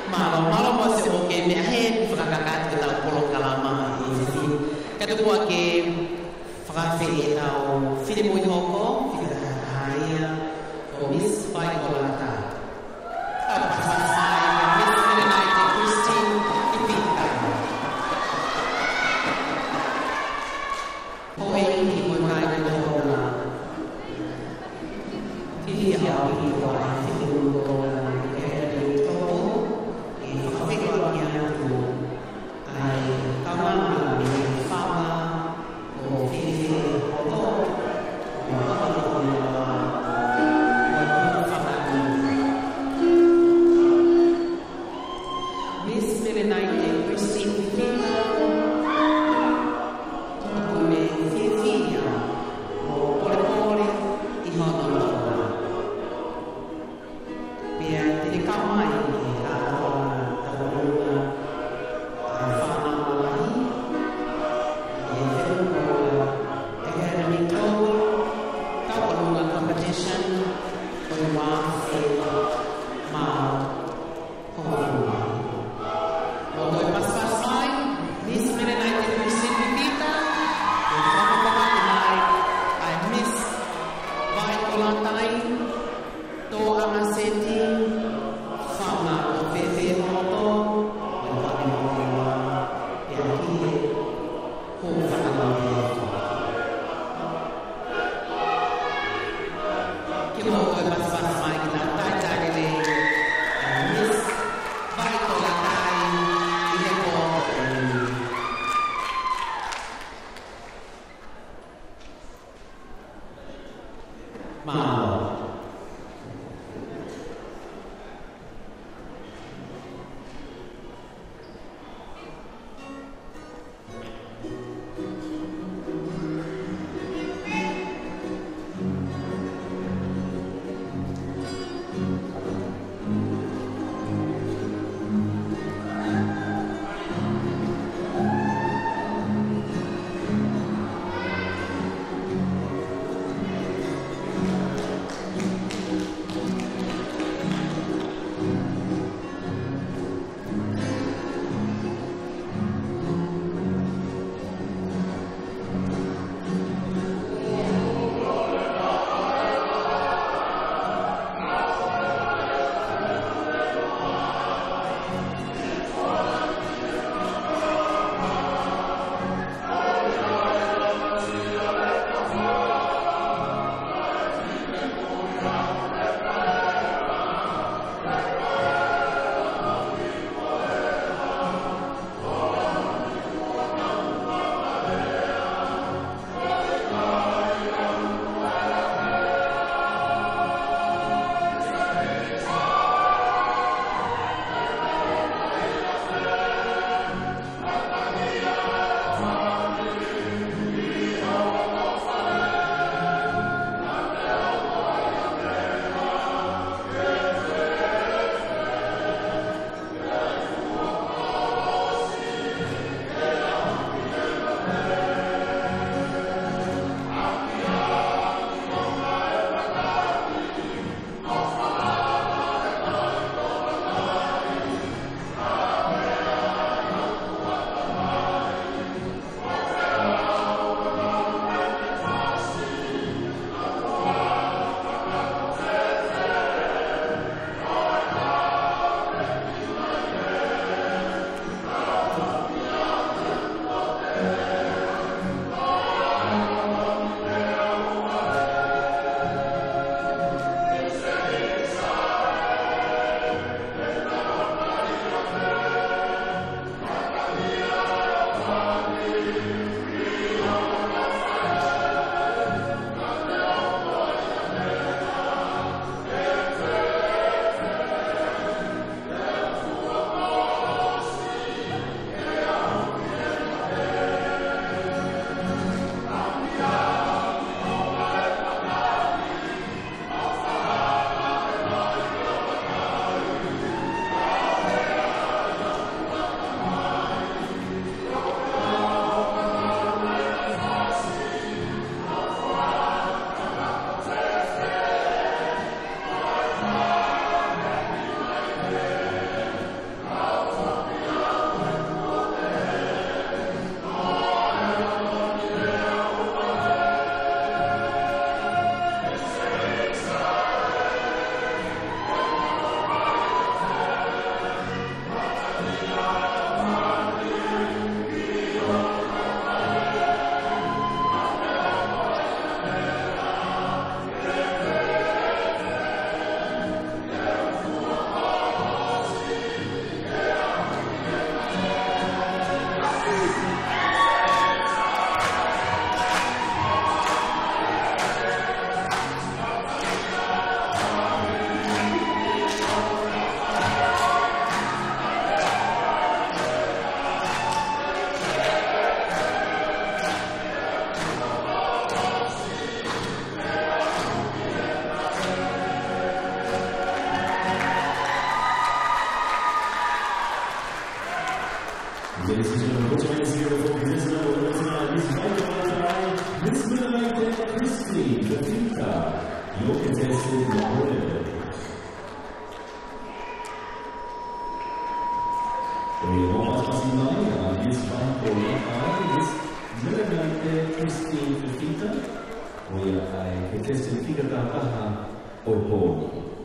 Malo mo se o ke me he whakakakat ke tau polo kalama i whiwhi. Katukua ke whakawhi e tau whiri mui hoko, whiri haia, o Miss Waikolata. Tau pasasai, Miss Merenaite Christine Ipika. Ho e ihi mui kai te tohona. Tihi au i wai, whiri mui tohona. Mau Ladies and gentlemen, put your hands together for contestant number 29. Miss Vital Miss Mennonite Christine Latinka, your contestant number 11. Vogliamo partecipare a Miss Vital Miss Mennonite Christine Latinka, voglio ai contestant Fika Taha Oponi.